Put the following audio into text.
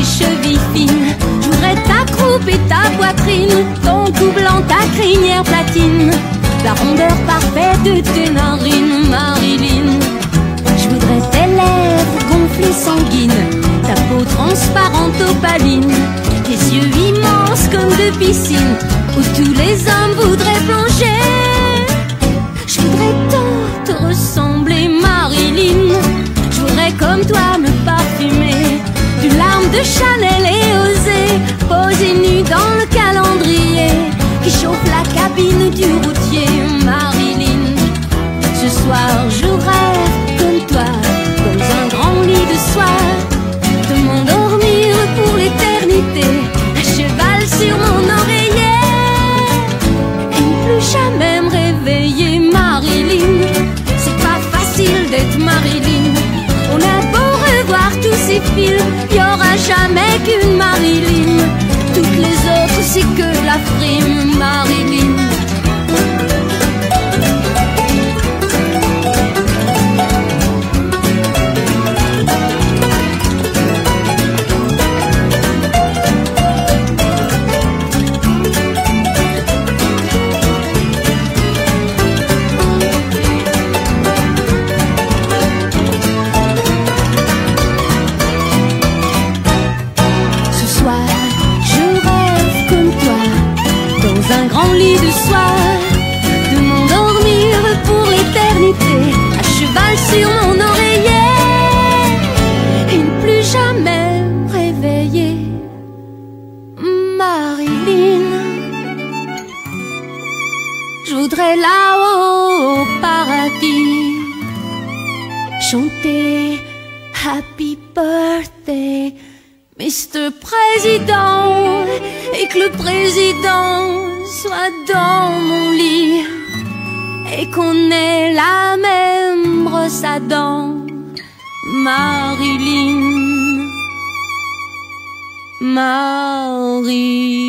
tes chevilles fines. Je voudrais ta croupe et ta poitrine, ton cou blanc, ta crinière platine, la rondeur parfaite de tes narines, Marilyn. Je voudrais tes lèvres gonflées sanguines, ta peau transparente opaline, tes yeux immenses comme de piscine, où tous les hommes voudraient plonger. Je voudrais tant te ressembler, Marilyn. Je voudrais comme toi me parfumer d'une larme de Chanel et oser poser nue dans le calendrier qui chauffe la cabine du routier, Marilyn. Ce soir je rêve comme toi dans un grand lit de soie, de m'endormir pour l'éternité à cheval sur mon oreiller et ne plus jamais me réveiller, Marilyn. C'est pas facile d'être Marilyn. On a beau revoir tous ces films, y aura jamais qu'une Marilyn. Toutes les autres c'est que la frime, Marilyn. Un grand lit de soie, de m'endormir pour l'éternité à cheval sur mon oreiller et ne plus jamais me réveiller, Marilyn. Je voudrais là-haut au paradis chanter Happy Birthday Mr. Président, et que le président soit dans mon lit et qu'on ait la même brosse à dents, Marilyn, Marilyn.